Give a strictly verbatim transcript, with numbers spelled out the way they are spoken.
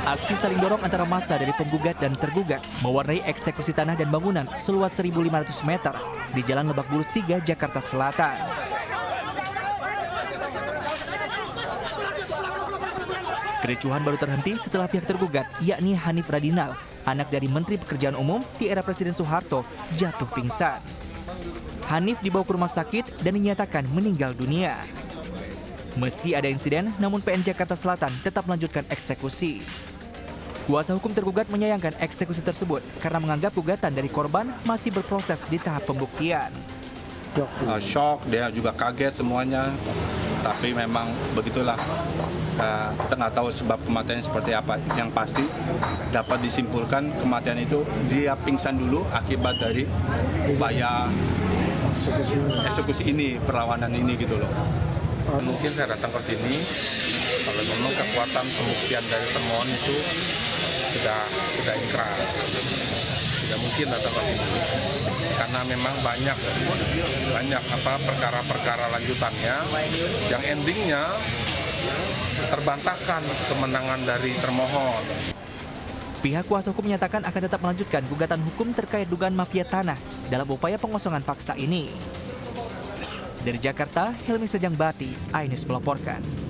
Aksi saling dorong antara massa dari penggugat dan tergugat mewarnai eksekusi tanah dan bangunan seluas seribu lima ratus meter di Jalan Lebak Bulus tiga, Jakarta Selatan. Kericuhan baru terhenti setelah pihak tergugat, yakni Hanif Radinal, anak dari Menteri Pekerjaan Umum di era Presiden Soeharto, jatuh pingsan. Hanif dibawa ke rumah sakit dan dinyatakan meninggal dunia. Meski ada insiden, namun P N Jakarta Selatan tetap melanjutkan eksekusi. Kuasa hukum tergugat menyayangkan eksekusi tersebut karena menganggap gugatan dari korban masih berproses di tahap pembuktian. Uh, shock, dia juga kaget semuanya, tapi memang begitulah. Uh, kita nggak tahu sebab kematiannya seperti apa. Yang pasti dapat disimpulkan kematian itu dia pingsan dulu akibat dari upaya eksekusi ini, perlawanan ini gitu loh. Mungkin saya datang ke sini kalau memang kekuatan pembuktian dari termohon itu sudah sudah ingkrah, tidak mungkin datang ke sini karena memang banyak banyak apa perkara-perkara lanjutannya yang endingnya terbantahkan kemenangan dari termohon. Pihak kuasa hukum menyatakan akan tetap melanjutkan gugatan hukum terkait dugaan mafia tanah dalam upaya pengosongan paksa ini. Dari Jakarta, Helmi Sejangbati, iNews melaporkan.